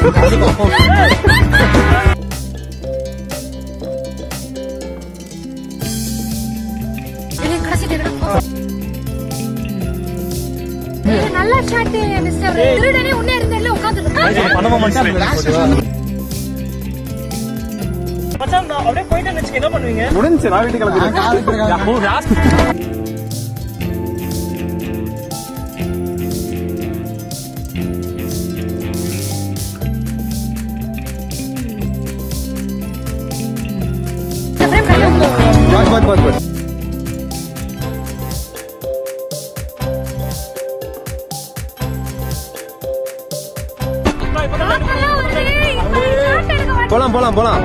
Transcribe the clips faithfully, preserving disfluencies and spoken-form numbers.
நல்லா shot mister திருடனே உன்னே இருந்தல்ல உட்கார்ந்து பண்ணமா மச்சான் மச்சான் நான் அப்படியே போயிட்டே வெச்சு என்ன பண்ணுவீங்க முடிஞ்சு நான் வீட்டுக்கு கிளம்பிடுறேன் ஓ லாஸ்ட் बस बस बस போலாம் போலாம் போலாம்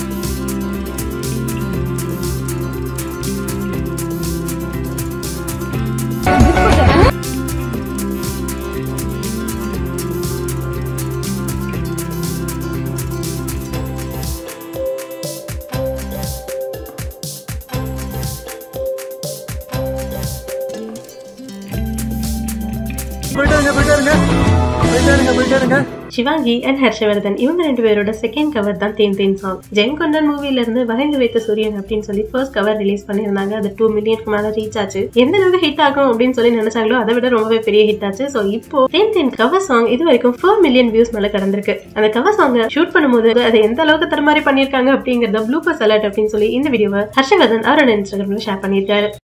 Sivaangi and Harshavardha இவங்க ரெண்டு பேரோட செகண்ட் கவர் தான் தேன் தேன் சாங். ஜெயம் கொண்டன் மூவில இருந்து வரைந்து வைத்த சூரியன் அப்படின்னு சொல்லி ஃபர்ஸ்ட் கவர் ரிலீஸ் பண்ணிருந்தாங்க. அது டூ மில்லியனுக்கு மேல ரீச் ஆச்சு. எந்த அளவுக்கு ஹிட் ஆகும் அப்படின்னு சொல்லி நினைச்சாங்களோ அதை விட ரொம்பவே பெரிய ஹிட் ஆச்சு. சோ இப்போ தேன் தேன் கவர் சாங் இது வரைக்கும் ஃபோர் மில்லியன் வியூஸ் மேல கடந்திருக்கு. அந்த கவர் சாங் ஷூட் பண்ணும்போது அதை எந்த அளவுக்கு தரமாரி பண்ணிருக்காங்க அப்படிங்கறத ப்ளூப்பர்ஸ் அலர்ட் அப்படின்னு சொல்லி இந்த வீடியோவை ஹர்ஷவர்தன் அவரோட இன்ஸ்டாகிராம்ல ஷேர் பண்ணிருக்காரு.